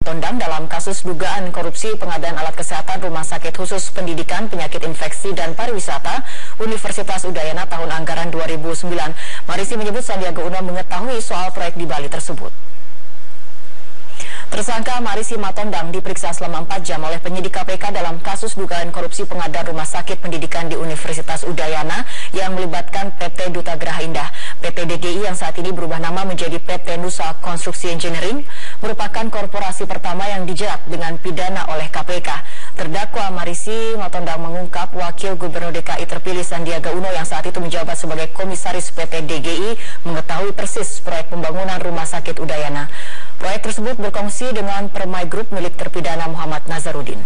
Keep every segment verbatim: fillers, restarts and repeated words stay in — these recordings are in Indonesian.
Tondang dalam kasus dugaan korupsi pengadaan alat kesehatan Rumah Sakit Khusus Pendidikan Penyakit Infeksi dan Pariwisata Universitas Udayana tahun anggaran dua ribu sembilan. Marisi menyebut Sandiaga Uno mengetahui soal proyek di Bali tersebut. Tersangka Marisi Matondang diperiksa selama empat jam oleh penyidik K P K dalam kasus dugaan korupsi pengadaan Rumah Sakit Pendidikan di Universitas Udayana yang melibatkan P T Duta Geraha Indah. P T D G I yang saat ini berubah nama menjadi P T Nusa Konstruksi Engineering merupakan korporasi pertama yang dijerat dengan pidana oleh K P K. Terdakwa Marisi Matondang mengungkap Wakil Gubernur D K I terpilih Sandiaga Uno yang saat itu menjabat sebagai Komisaris P T D G I mengetahui persis proyek pembangunan Rumah Sakit Udayana. Proyek tersebut berkongsi dengan Permai Group milik terpidana Muhammad Nazarudin.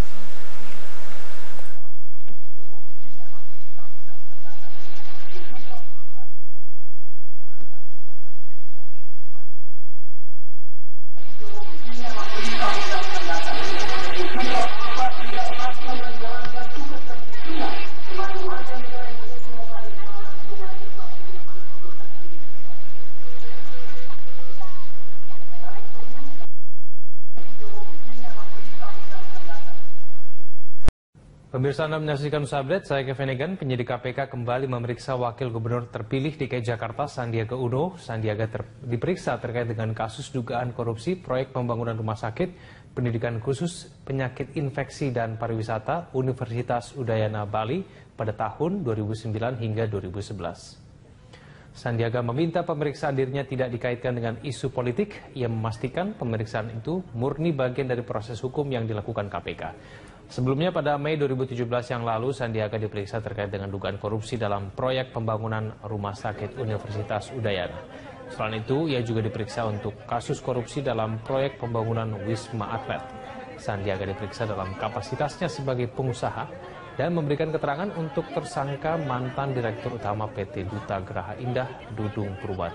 Pemirsa, Anda menyaksikan News Update, saya Kevin Egan. Penyidik K P K kembali memeriksa Wakil Gubernur terpilih D K I Jakarta Sandiaga Uno. Sandiaga ter diperiksa terkait dengan kasus dugaan korupsi proyek pembangunan Rumah Sakit Pendidikan Khusus Penyakit Infeksi dan Pariwisata Universitas Udayana Bali pada tahun dua ribu sembilan hingga dua ribu sebelas. Sandiaga meminta pemeriksaan dirinya tidak dikaitkan dengan isu politik. Ia memastikan pemeriksaan itu murni bagian dari proses hukum yang dilakukan K P K. Sebelumnya pada Mei dua ribu tujuh belas yang lalu, Sandiaga diperiksa terkait dengan dugaan korupsi dalam proyek pembangunan Rumah Sakit Universitas Udayana. Selain itu, ia juga diperiksa untuk kasus korupsi dalam proyek pembangunan Wisma Atlet. Sandiaga diperiksa dalam kapasitasnya sebagai pengusaha dan memberikan keterangan untuk tersangka mantan Direktur Utama P T Duta Geraha Indah, Dudung Purwati.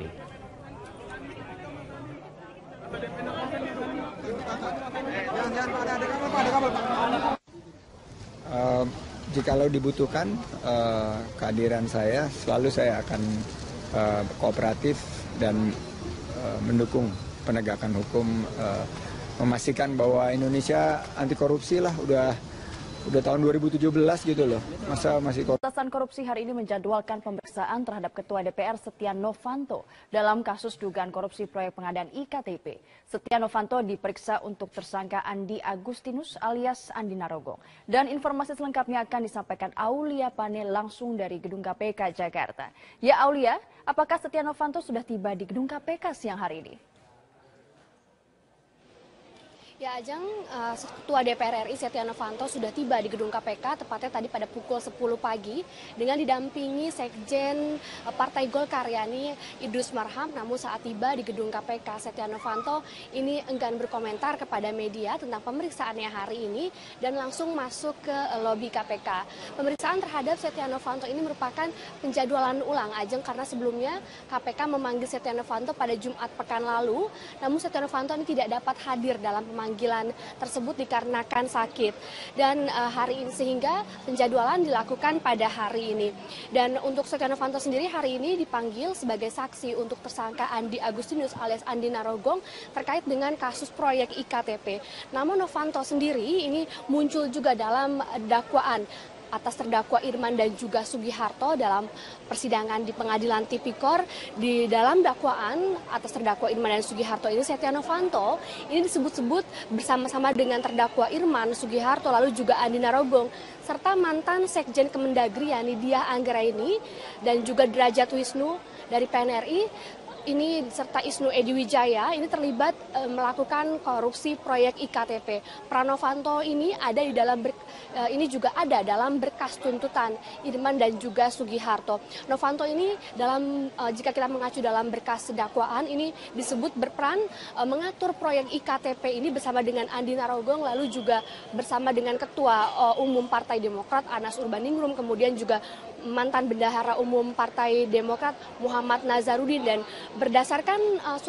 Uh, jikalau dibutuhkan uh, kehadiran saya, selalu saya akan uh, kooperatif dan uh, mendukung penegakan hukum, uh, memastikan bahwa Indonesia anti korupsi lah, udah udah tahun dua ribu tujuh belas gitu loh, masa masih korupsi. Pemberantasan Korupsi hari ini menjadwalkan pemeriksaan terhadap Ketua D P R Setia Novanto dalam kasus dugaan korupsi proyek pengadaan I K T P. Setia Novanto diperiksa untuk tersangka Andi Agustinus alias Andi Narogong. Dan informasi selengkapnya akan disampaikan Aulia Pane langsung dari Gedung K P K Jakarta. Ya Aulia, apakah Setia Novanto sudah tiba di Gedung K P K siang hari ini? Ya, Ajeng, uh, Ketua D P R R I Setia Novanto sudah tiba di Gedung K P K tepatnya tadi pada pukul sepuluh pagi dengan didampingi Sekjen uh, Partai Golkar yakni Idrus Marham. Namun saat tiba di Gedung K P K, Setia Novanto ini enggan berkomentar kepada media tentang pemeriksaannya hari ini dan langsung masuk ke uh, lobi K P K. Pemeriksaan terhadap Setia Novanto ini merupakan penjadwalan ulang, Ajeng, karena sebelumnya K P K memanggil Setia Novanto pada Jumat pekan lalu, namun Setia Novanto ini tidak dapat hadir dalam pemanggilan panggilan tersebut dikarenakan sakit dan uh, hari ini sehingga penjadwalan dilakukan pada hari ini. Dan untuk Setia Novanto sendiri hari ini dipanggil sebagai saksi untuk tersangka Andi Agustinus alias Andi Narogong terkait dengan kasus proyek I K T P. Namun Novanto sendiri ini muncul juga dalam dakwaan atas terdakwa Irman dan juga Sugiharto dalam persidangan di Pengadilan Tipikor. Di dalam dakwaan atas terdakwa Irman dan Sugiharto ini, Setia Novanto ini disebut-sebut bersama-sama dengan terdakwa Irman, Sugiharto, lalu juga Andi Narogong, serta mantan Sekjen Kemendagri yakni Diah Anggraini dan juga Derajat Wisnu dari P N R I. Ini serta Isnu Edi Wijaya ini terlibat e, melakukan korupsi proyek I K T P. Pranovanto ini ada di dalam ber, e, ini juga ada dalam berkas tuntutan Irman dan juga Sugiharto. Novanto ini dalam e, jika kita mengacu dalam berkas dakwaan ini disebut berperan e, mengatur proyek I K T P ini bersama dengan Andi Narogong, lalu juga bersama dengan Ketua e, Umum Partai Demokrat Anas Urbaningrum, kemudian juga mantan Bendahara Umum Partai Demokrat Muhammad Nazarudin. Dan berdasarkan uh, surat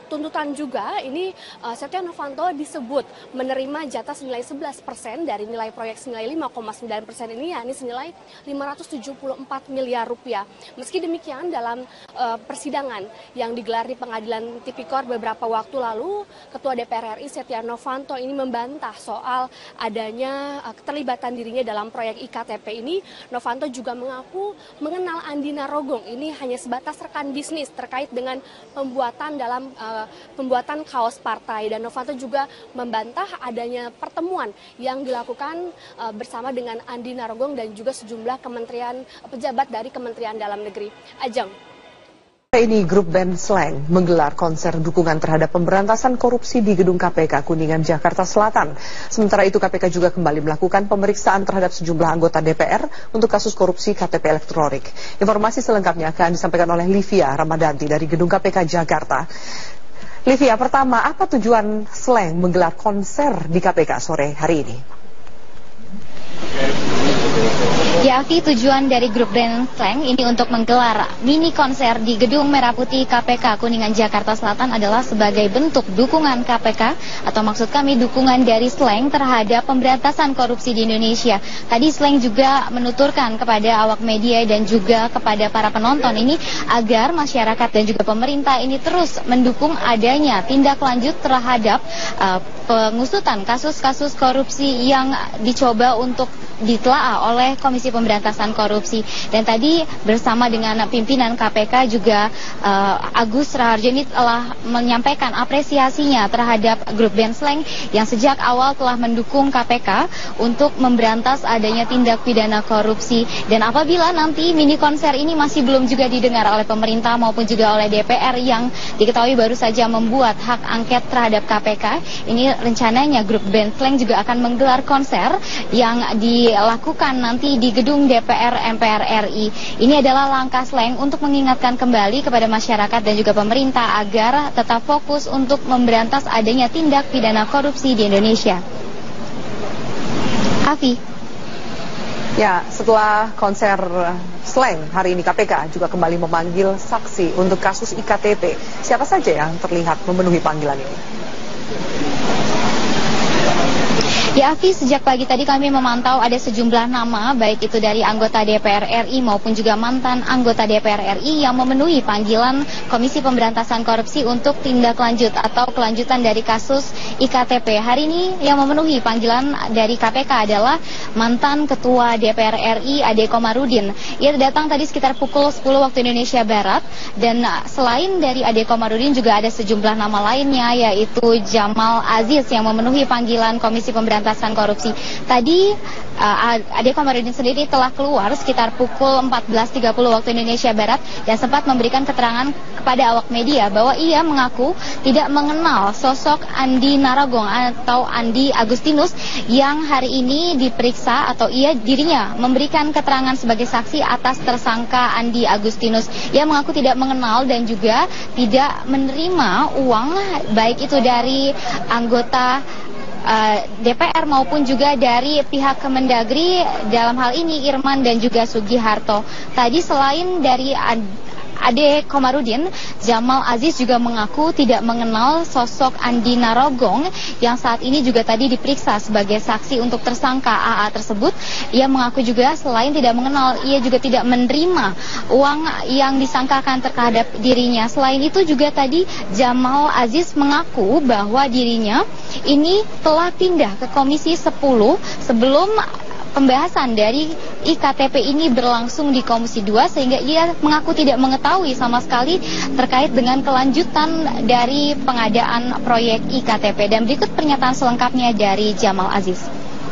tuntutan juga ini uh, Setia Novanto disebut menerima jatah senilai sebelas persen dari nilai proyek senilai lima koma sembilan persen ini, yakni senilai lima ratus tujuh puluh empat miliar rupiah. Meski demikian, dalam uh, persidangan yang digelar di Pengadilan Tipikor beberapa waktu lalu, Ketua D P R R I Setia Novanto ini membantah soal adanya uh, keterlibatan dirinya dalam proyek I K T P ini. Novanto juga mengaku mengenal Andi Narogong ini hanya sebatas rekan bisnis terkait dengan pembuatan dalam uh, pembuatan kaos partai, dan Novanto juga membantah adanya pertemuan yang dilakukan uh, bersama dengan Andi Narogong dan juga sejumlah kementerian pejabat dari Kementerian Dalam Negeri. Ajeng. Ini grup band Slang menggelar konser dukungan terhadap pemberantasan korupsi di gedung K P K Kuningan, Jakarta Selatan. Sementara itu K P K juga kembali melakukan pemeriksaan terhadap sejumlah anggota D P R untuk kasus korupsi K T P elektronik. Informasi selengkapnya akan disampaikan oleh Livia Ramadanti dari gedung K P K Jakarta. Livia, pertama, apa tujuan Slang menggelar konser di K P K sore hari ini? Ya, Afi, tujuan dari grup band Slang ini untuk menggelar mini konser di Gedung Merah Putih K P K Kuningan, Jakarta Selatan adalah sebagai bentuk dukungan K P K, atau maksud kami dukungan dari Slang terhadap pemberantasan korupsi di Indonesia. Tadi Slang juga menuturkan kepada awak media dan juga kepada para penonton ini agar masyarakat dan juga pemerintah ini terus mendukung adanya tindak lanjut terhadap uh, pengusutan kasus-kasus korupsi yang dicoba untuk ditelaah oleh Komisi Pemberantasan Korupsi. Dan tadi bersama dengan pimpinan K P K juga uh, Agus Raharjo ini telah menyampaikan apresiasinya terhadap grup band Slang yang sejak awal telah mendukung K P K untuk memberantas adanya tindak pidana korupsi. Dan apabila nanti mini konser ini masih belum juga didengar oleh pemerintah maupun juga oleh D P R yang diketahui baru saja membuat hak angket terhadap K P K, ini rencananya grup band Slang juga akan menggelar konser yang dilakukan nanti di gedung D P R M P R R I. Ini adalah langkah Slang untuk mengingatkan kembali kepada masyarakat dan juga pemerintah agar tetap fokus untuk memberantas adanya tindak pidana korupsi di Indonesia. Afi. Ya, setelah konser Slang hari ini K P K juga kembali memanggil saksi untuk kasus I K T P. Siapa saja yang terlihat memenuhi panggilan ini? Ya, Afi, sejak pagi tadi kami memantau ada sejumlah nama, baik itu dari anggota D P R R I maupun juga mantan anggota D P R R I yang memenuhi panggilan Komisi Pemberantasan Korupsi untuk tindak lanjut atau kelanjutan dari kasus I K T P. Hari ini yang memenuhi panggilan dari K P K adalah mantan Ketua D P R R I Ade Komarudin. Ia datang tadi sekitar pukul sepuluh waktu Indonesia Barat, dan selain dari Ade Komarudin juga ada sejumlah nama lainnya, yaitu Jamal Aziz yang memenuhi panggilan Komisi Pemberantasan Korupsi. Tadi uh, Ade Komarudin sendiri telah keluar sekitar pukul empat belas tiga puluh waktu Indonesia Barat dan sempat memberikan keterangan kepada awak media bahwa ia mengaku tidak mengenal sosok Andi Narogong atau Andi Agustinus yang hari ini diperiksa, atau ia dirinya memberikan keterangan sebagai saksi atas tersangka Andi Agustinus. Ia mengaku tidak mengenal dan juga tidak menerima uang baik itu dari anggota Uh, D P R maupun juga dari pihak Kemendagri, dalam hal ini Irman dan juga Sugiharto. Tadi selain dari Ade Komarudin, Jamal Aziz juga mengaku tidak mengenal sosok Andi Narogong yang saat ini juga tadi diperiksa sebagai saksi untuk tersangka A A tersebut. Ia mengaku juga selain tidak mengenal, ia juga tidak menerima uang yang disangkakan terhadap dirinya. Selain itu juga tadi Jamal Aziz mengaku bahwa dirinya ini telah pindah ke Komisi sepuluh sebelum pembahasan dari I K T P ini berlangsung di Komisi dua, sehingga ia mengaku tidak mengetahui sama sekali terkait dengan kelanjutan dari pengadaan proyek I K T P. Dan berikut pernyataan selengkapnya dari Jamal Aziz.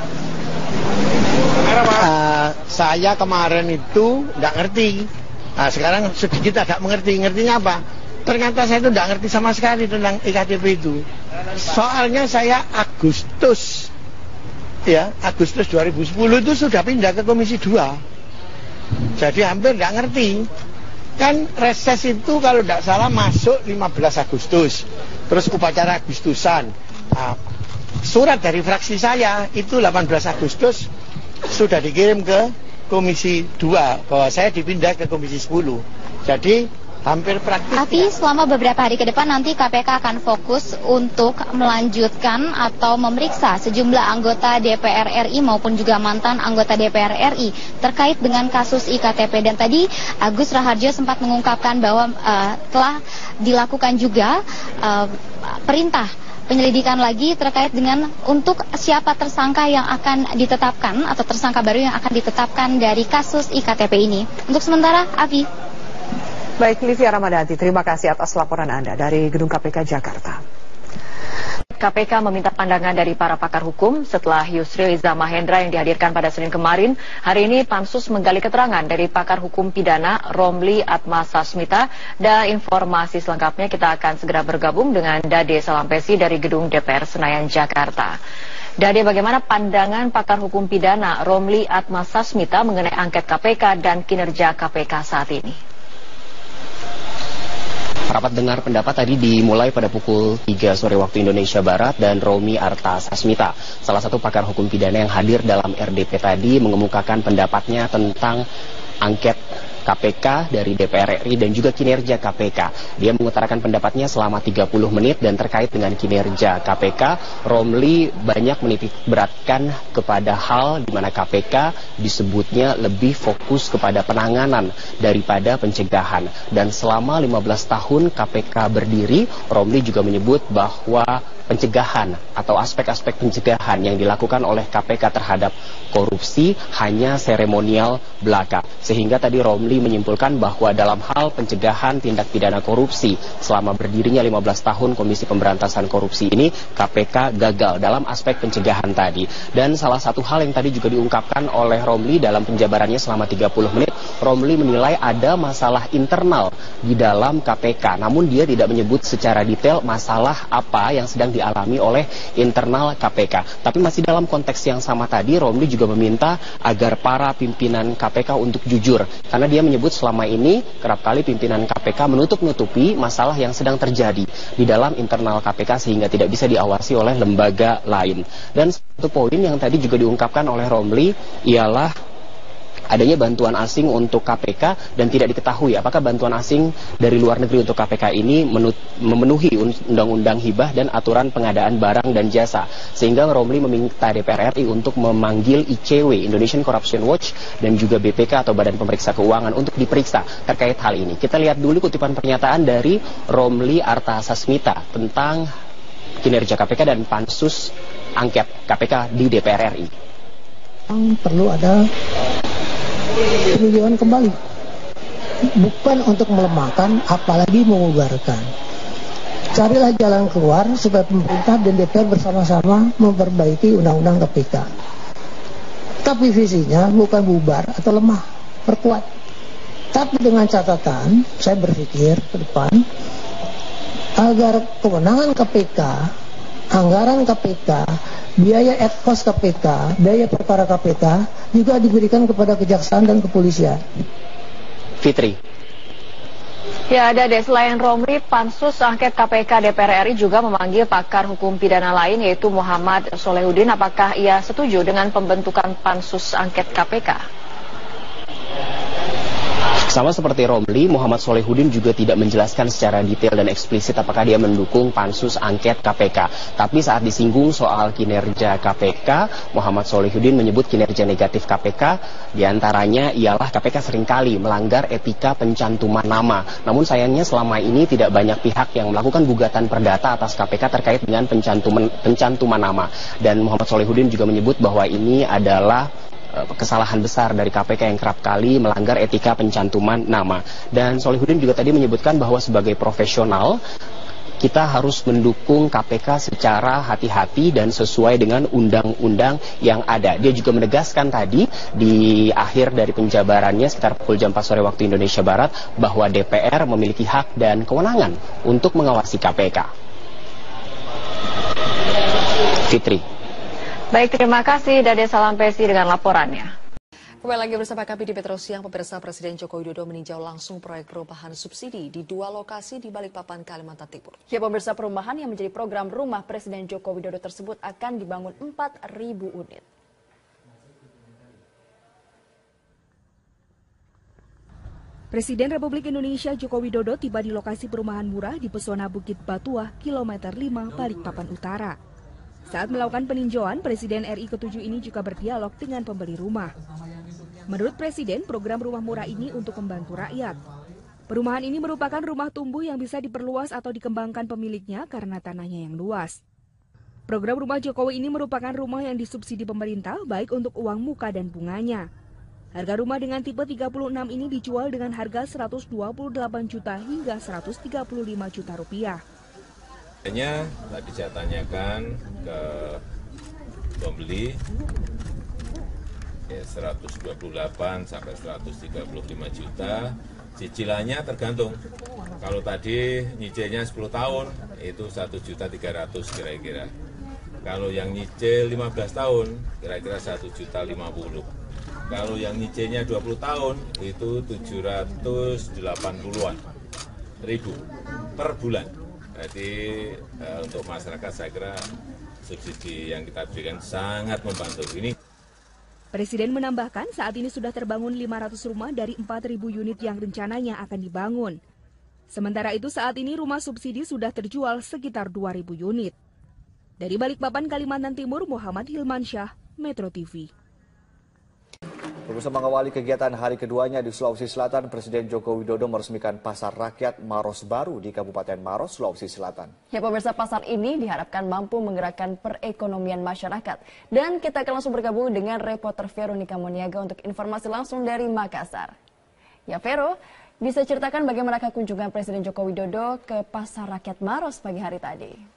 Uh, saya kemarin itu nggak ngerti, nah, sekarang sedikit agak mengerti. Ngertinya apa? Ternyata saya itu nggak ngerti sama sekali tentang I K T P itu. Soalnya saya Agustus Ya, Agustus dua ribu sepuluh itu sudah pindah ke Komisi dua. Jadi hampir nggak ngerti. Kan reses itu kalau nggak salah masuk lima belas Agustus. Terus upacara Agustusan. Nah, surat dari fraksi saya itu delapan belas Agustus sudah dikirim ke Komisi dua bahwa saya dipindah ke Komisi sepuluh. Jadi Hampir praktis. Tapi selama beberapa hari ke depan nanti K P K akan fokus untuk melanjutkan atau memeriksa sejumlah anggota D P R R I maupun juga mantan anggota D P R R I terkait dengan kasus I K T P. Dan tadi Agus Raharjo sempat mengungkapkan bahwa uh, telah dilakukan juga uh, perintah penyelidikan lagi terkait dengan untuk siapa tersangka yang akan ditetapkan atau tersangka baru yang akan ditetapkan dari kasus I K T P ini. Untuk sementara, Avi. Baik, Livia Ramadhanti, terima kasih atas laporan Anda dari Gedung K P K Jakarta. K P K meminta pandangan dari para pakar hukum setelah Yusril Iza Mahendra yang dihadirkan pada Senin kemarin. Hari ini Pansus menggali keterangan dari pakar hukum pidana Romli Atmasasmita, dan informasi selengkapnya kita akan segera bergabung dengan Dade Salampesi dari Gedung D P R Senayan Jakarta. Dade, bagaimana pandangan pakar hukum pidana Romli Atmasasmita mengenai angket K P K dan kinerja K P K saat ini? Rapat dengar pendapat tadi dimulai pada pukul tiga sore waktu Indonesia Barat, dan Romi Artasasmita, salah satu pakar hukum pidana yang hadir dalam R D P tadi, mengemukakan pendapatnya tentang angket K P K dari D P R R I dan juga kinerja K P K. Dia mengutarakan pendapatnya selama tiga puluh menit, dan terkait dengan kinerja K P K, Romli banyak menitik beratkan kepada hal di mana K P K disebutnya lebih fokus kepada penanganan daripada pencegahan. Dan selama lima belas tahun K P K berdiri, Romli juga menyebut bahwa pencegahan atau aspek-aspek pencegahan yang dilakukan oleh K P K terhadap korupsi hanya seremonial belaka. Sehingga tadi Romli menyimpulkan bahwa dalam hal pencegahan tindak pidana korupsi selama berdirinya lima belas tahun Komisi Pemberantasan Korupsi ini, K P K gagal dalam aspek pencegahan tadi. Dan salah satu hal yang tadi juga diungkapkan oleh Romli dalam penjabarannya selama tiga puluh menit, Romli menilai ada masalah internal di dalam K P K. Namun dia tidak menyebut secara detail masalah apa yang sedang dialami oleh internal K P K. Tapi masih dalam konteks yang sama tadi, Romli juga meminta agar para pimpinan K P K untuk jujur. Karena dia menyebut selama ini kerap kali pimpinan K P K menutup-nutupi masalah yang sedang terjadi di dalam internal K P K sehingga tidak bisa diawasi oleh lembaga lain. Dan satu poin yang tadi juga diungkapkan oleh Romli ialah adanya bantuan asing untuk K P K, dan tidak diketahui apakah bantuan asing dari luar negeri untuk K P K ini memenuhi undang-undang hibah dan aturan pengadaan barang dan jasa. Sehingga Romli meminta D P R R I untuk memanggil I C W, Indonesian Corruption Watch, dan juga B P K atau Badan Pemeriksa Keuangan untuk diperiksa terkait hal ini. Kita lihat dulu kutipan pernyataan dari Romli Artasasmita tentang kinerja K P K dan pansus angket K P K di D P R R I. Perlu ada peninjauan kembali, bukan untuk melemahkan apalagi mengubarkan. Carilah jalan keluar supaya pemerintah dan D P R bersama-sama memperbaiki undang-undang K P K. Tapi visinya bukan bubar atau lemah, perkuat. Tapi dengan catatan, saya berpikir ke depan agar kewenangan K P K, anggaran K P K, biaya ad cost K P K, biaya perkara K P K juga diberikan kepada kejaksaan dan kepolisian. Fitri. Ya, ada deh. Selain Romli, Pansus Angket K P K D P R R I juga memanggil pakar hukum pidana lain, yaitu Muhammad Solehudin. Apakah ia setuju dengan pembentukan Pansus Angket K P K? Sama seperti Romli, Muhammad Solehudin juga tidak menjelaskan secara detail dan eksplisit apakah dia mendukung pansus angket K P K. Tapi saat disinggung soal kinerja K P K, Muhammad Solehudin menyebut kinerja negatif K P K diantaranya ialah K P K seringkali melanggar etika pencantuman nama. Namun sayangnya selama ini tidak banyak pihak yang melakukan gugatan perdata atas K P K terkait dengan pencantuman, pencantuman nama. Dan Muhammad Solehudin juga menyebut bahwa ini adalah kesalahan besar dari K P K yang kerap kali melanggar etika pencantuman nama. Dan Solehudin juga tadi menyebutkan bahwa sebagai profesional kita harus mendukung K P K secara hati-hati dan sesuai dengan undang-undang yang ada. Dia juga menegaskan tadi di akhir dari penjabarannya sekitar pukul jam empat sore waktu Indonesia Barat bahwa D P R memiliki hak dan kewenangan untuk mengawasi K P K. Fitri. Baik, terima kasih Dade Salampesi dengan laporannya. Kembali lagi bersama kami di Metro Siang. Pemirsa, Presiden Joko Widodo meninjau langsung proyek perumahan subsidi di dua lokasi di Balikpapan, Kalimantan Timur. Ya, pemirsa, perumahan yang menjadi program rumah Presiden Joko Widodo tersebut akan dibangun empat ribu unit. Presiden Republik Indonesia Joko Widodo tiba di lokasi perumahan murah di Pesona Bukit Batuah, kilometer lima, Balikpapan Utara. Saat melakukan peninjauan, Presiden R I ketujuh ini juga berdialog dengan pembeli rumah. Menurut Presiden, program rumah murah ini untuk membantu rakyat. Perumahan ini merupakan rumah tumbuh yang bisa diperluas atau dikembangkan pemiliknya karena tanahnya yang luas. Program rumah Jokowi ini merupakan rumah yang disubsidi pemerintah baik untuk uang muka dan bunganya. Harga rumah dengan tipe tiga puluh enam ini dijual dengan harga seratus dua puluh delapan juta hingga seratus tiga puluh lima juta rupiah. Hanya tadi saya tanyakan ke pembeli ya seratus dua puluh delapan sampai seratus tiga puluh lima juta. Cicilannya tergantung. Kalau tadi nyicilnya sepuluh tahun itu satu juta tiga ratus kira-kira. Kalau yang nyicil lima belas tahun kira-kira satu juta lima puluh. Kalau yang nyicilnya dua puluh tahun itu tujuh ratus delapan puluhan ribu per bulan. Jadi eh, untuk masyarakat saya kira subsidi yang kita berikan sangat membantu ini. Presiden menambahkan saat ini sudah terbangun lima ratus rumah dari empat ribu unit yang rencananya akan dibangun. Sementara itu saat ini rumah subsidi sudah terjual sekitar dua ribu unit. Dari Balikpapan, Kalimantan Timur, Muhammad Hilmansyah, Metro T V. Pemirsa, mengawali kegiatan hari keduanya di Sulawesi Selatan, Presiden Joko Widodo meresmikan Pasar Rakyat Maros Baru di Kabupaten Maros, Sulawesi Selatan. Ya pemirsa, pasar ini diharapkan mampu menggerakkan perekonomian masyarakat. Dan kita akan langsung bergabung dengan reporter Veronica Moniaga untuk informasi langsung dari Makassar. Ya Vero, bisa ceritakan bagaimana kunjungan Presiden Joko Widodo ke Pasar Rakyat Maros pagi hari tadi?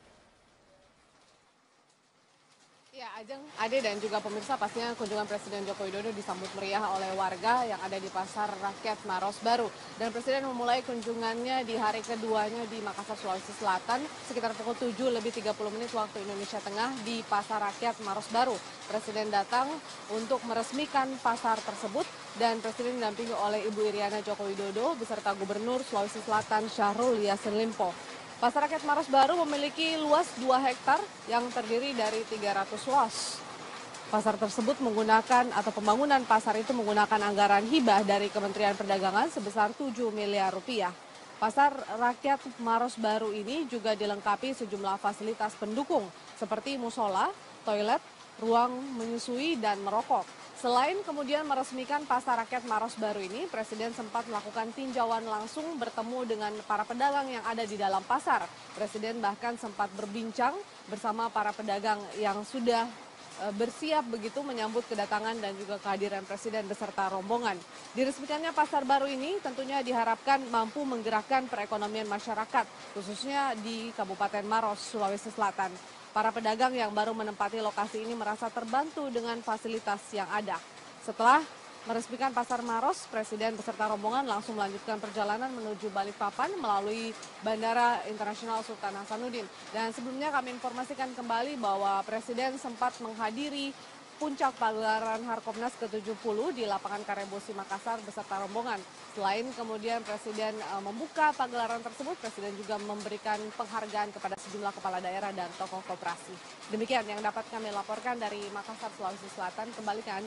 Ya, Ajeng, Ade dan juga pemirsa, pastinya kunjungan Presiden Joko Widodo disambut meriah oleh warga yang ada di Pasar Rakyat Maros Baru. Dan Presiden memulai kunjungannya di hari keduanya di Makassar, Sulawesi Selatan, sekitar pukul tujuh lebih tiga puluh menit waktu Indonesia Tengah di Pasar Rakyat Maros Baru. Presiden datang untuk meresmikan pasar tersebut dan Presiden didampingi oleh Ibu Iriana Joko Widodo beserta Gubernur Sulawesi Selatan Syahrul Yassin Limpo. Pasar Rakyat Maros Baru memiliki luas dua hektar yang terdiri dari tiga ratus los. Pasar tersebut menggunakan atau pembangunan pasar itu menggunakan anggaran hibah dari Kementerian Perdagangan sebesar tujuh miliar rupiah. Pasar Rakyat Maros Baru ini juga dilengkapi sejumlah fasilitas pendukung seperti musola, toilet, ruang menyusui dan merokok. Selain kemudian meresmikan Pasar Rakyat Maros Baru ini, Presiden sempat melakukan tinjauan langsung bertemu dengan para pedagang yang ada di dalam pasar. Presiden bahkan sempat berbincang bersama para pedagang yang sudah e, bersiap begitu menyambut kedatangan dan juga kehadiran Presiden beserta rombongan. Diresmikannya pasar baru ini tentunya diharapkan mampu menggerakkan perekonomian masyarakat, khususnya di Kabupaten Maros, Sulawesi Selatan. Para pedagang yang baru menempati lokasi ini merasa terbantu dengan fasilitas yang ada. Setelah meresmikan Pasar Maros, Presiden beserta rombongan langsung melanjutkan perjalanan menuju Balikpapan melalui Bandara Internasional Sultan Hasanuddin. Dan sebelumnya kami informasikan kembali bahwa Presiden sempat menghadiri puncak pagelaran Harkopnas ke tujuh puluh di lapangan Karebosi Makassar beserta rombongan. Selain kemudian Presiden uh, membuka pagelaran tersebut, Presiden juga memberikan penghargaan kepada sejumlah kepala daerah dan tokoh koperasi. Demikian yang dapat kami laporkan dari Makassar, Sulawesi Selatan. Kembali ke Anda.